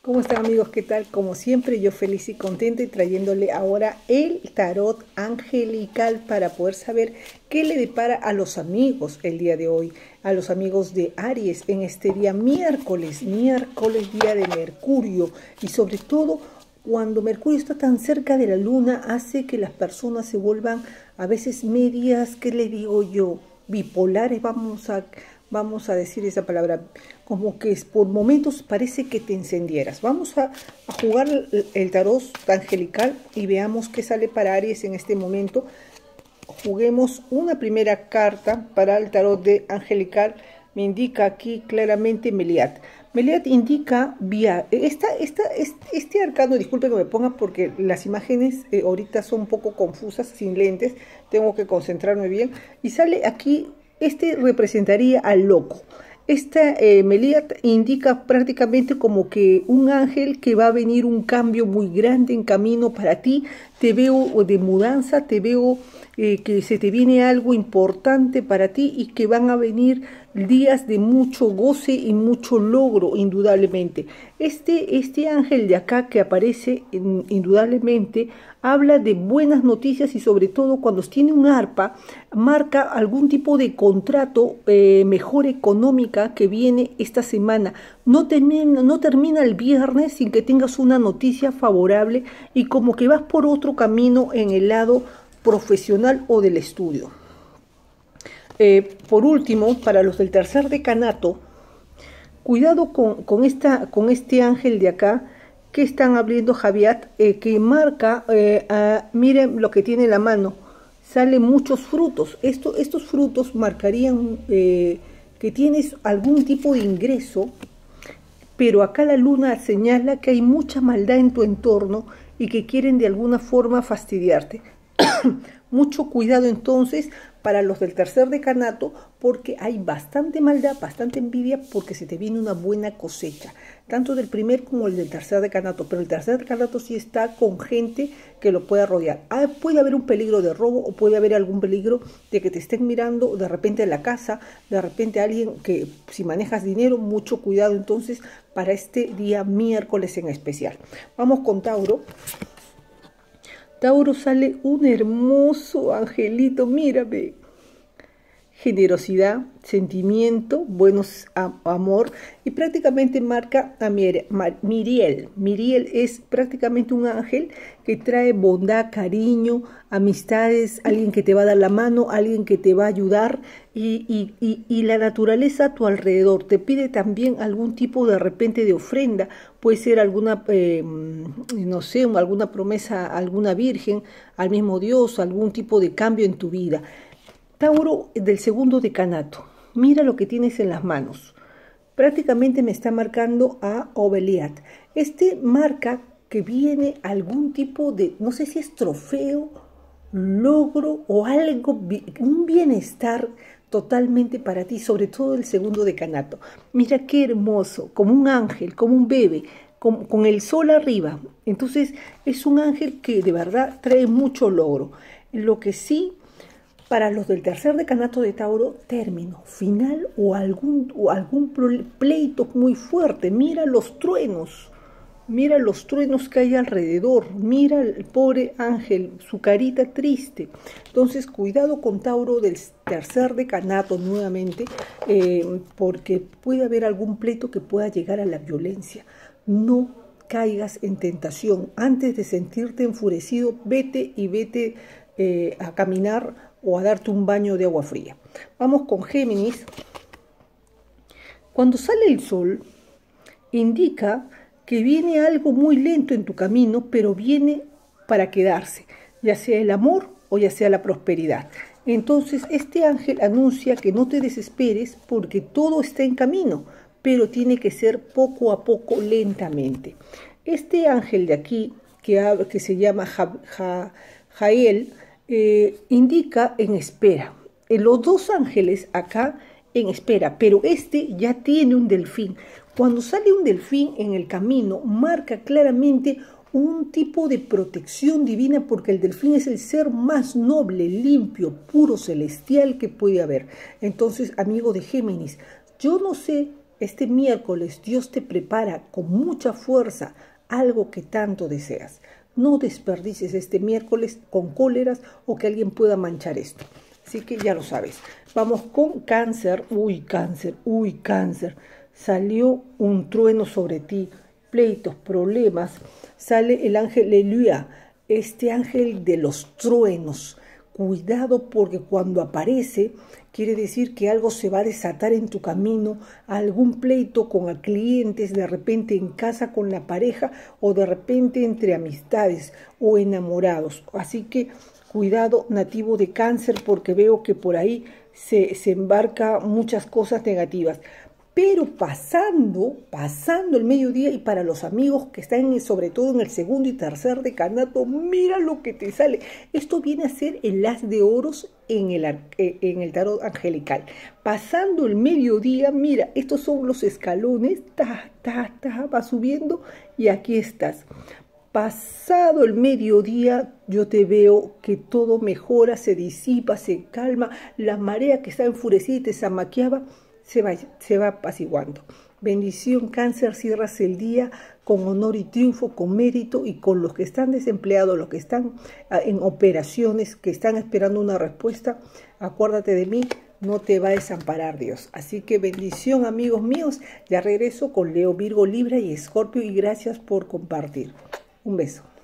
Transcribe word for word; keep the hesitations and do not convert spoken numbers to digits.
¿Cómo están, amigos? ¿Qué tal? Como siempre, yo feliz y contenta y trayéndole ahora el tarot angelical para poder saber qué le depara a los amigos el día de hoy, a los amigos de Aries en este día miércoles, miércoles día de Mercurio, y sobre todo cuando Mercurio está tan cerca de la luna hace que las personas se vuelvan a veces medias, ¿qué le digo yo? Bipolares, vamos a... Vamos a decir esa palabra, como que por momentos parece que te encendieras. Vamos a, a jugar el, el tarot angelical y veamos qué sale para Aries en este momento. Juguemos una primera carta para el tarot de angelical. Me indica aquí claramente Meliat. Meliat indica vía. Esta, esta, este, este arcano, disculpe que me ponga porque las imágenes eh, ahorita son un poco confusas, sin lentes. Tengo que concentrarme bien. Y sale aquí. Este representaría al loco. Esta eh, Meliat indica prácticamente como que un ángel que va a venir un cambio muy grande en camino para ti. Te veo de mudanza, te veo eh, que se te viene algo importante para ti y que van a venir días de mucho goce y mucho logro, indudablemente. Este, este ángel de acá que aparece, indudablemente, habla de buenas noticias y sobre todo cuando tiene un arpa, marca algún tipo de contrato, eh, mejor económica que viene esta semana. No termina, no termina el viernes sin que tengas una noticia favorable y como que vas por otro camino en el lado profesional o del estudio. Eh, por último, para los del tercer decanato, cuidado con, con, esta, con este ángel de acá que están abriendo Javiat, eh, que marca, eh, uh, miren lo que tiene en la mano, salen muchos frutos. Esto, estos frutos marcarían eh, que tienes algún tipo de ingreso, pero acá la luna señala que hay mucha maldad en tu entorno y que quieren de alguna forma fastidiarte. Mucho cuidado entonces para los del tercer decanato, porque hay bastante maldad, bastante envidia, porque se te viene una buena cosecha, tanto del primer como el del tercer decanato, pero el tercer decanato sí está con gente que lo pueda rodear. Ah, puede haber un peligro de robo o puede haber algún peligro de que te estén mirando de repente en la casa, de repente alguien que si manejas dinero, mucho cuidado entonces para este día miércoles en especial. Vamos con Tauro. Tauro sale un hermoso angelito, mírame. Generosidad, sentimiento, buenos amor y prácticamente marca a Miriel. Miriel es prácticamente un ángel que trae bondad, cariño, amistades, alguien que te va a dar la mano, alguien que te va a ayudar y, y, y, y la naturaleza a tu alrededor. Te pide también algún tipo de repente de ofrenda, puede ser alguna, eh, no sé, alguna promesa a alguna virgen, al mismo Dios, algún tipo de cambio en tu vida. Tauro del segundo decanato, mira lo que tienes en las manos. Prácticamente me está marcando a Obeliat. Este marca que viene algún tipo de, no sé si es trofeo, logro o algo, un bienestar totalmente para ti, sobre todo el segundo decanato. Mira qué hermoso, como un ángel, como un bebé, con, con el sol arriba. Entonces es un ángel que de verdad trae mucho logro. Lo que sí, para los del tercer decanato de Tauro, término, final o algún, o algún pleito muy fuerte. Mira los truenos, mira los truenos que hay alrededor, mira el pobre ángel, su carita triste. Entonces, cuidado con Tauro del tercer decanato nuevamente, eh, porque puede haber algún pleito que pueda llegar a la violencia. No caigas en tentación. Antes de sentirte enfurecido, vete y vete eh, a caminar o a darte un baño de agua fría. Vamos con Géminis. Cuando sale el sol, indica que viene algo muy lento en tu camino, pero viene para quedarse, ya sea el amor o ya sea la prosperidad. Entonces, este ángel anuncia que no te desesperes porque todo está en camino, pero tiene que ser poco a poco, lentamente. Este ángel de aquí, que, que se llama ja, ja, Jael, Eh, indica en espera. En los dos ángeles acá en espera, pero este ya tiene un delfín. Cuando sale un delfín en el camino, marca claramente un tipo de protección divina, porque el delfín es el ser más noble, limpio, puro, celestial que puede haber. Entonces, amigo de Géminis, yo no sé Este miércoles Dios te prepara con mucha fuerza algo que tanto deseas. No desperdicies este miércoles con cóleras o que alguien pueda manchar esto. Así que ya lo sabes. Vamos con Cáncer. Uy, Cáncer, uy, Cáncer. Salió un trueno sobre ti, pleitos, problemas. Sale el ángel Eluia, este ángel de los truenos. Cuidado porque cuando aparece quiere decir que algo se va a desatar en tu camino, algún pleito con clientes, de repente en casa con la pareja o de repente entre amistades o enamorados. Así que cuidado, nativo de Cáncer, porque veo que por ahí se, se embarca muchas cosas negativas. Pero pasando, pasando el mediodía, y para los amigos que están sobre todo en el segundo y tercer decanato, mira lo que te sale. Esto viene a ser el as de oros en el, en el tarot angelical. Pasando el mediodía, mira, estos son los escalones, ta, ta, ta, va subiendo y aquí estás. Pasado el mediodía, yo te veo que todo mejora, se disipa, se calma, la marea que está enfurecida y te zamaqueaba, Se va, se va apaciguando. Bendición, Cáncer, cierras el día con honor y triunfo, con mérito, y con los que están desempleados, los que están en operaciones, que están esperando una respuesta, acuérdate de mí, no te va a desamparar Dios. Así que bendición, amigos míos. Ya regreso con Leo, Virgo, Libra y Escorpio, y gracias por compartir. Un beso.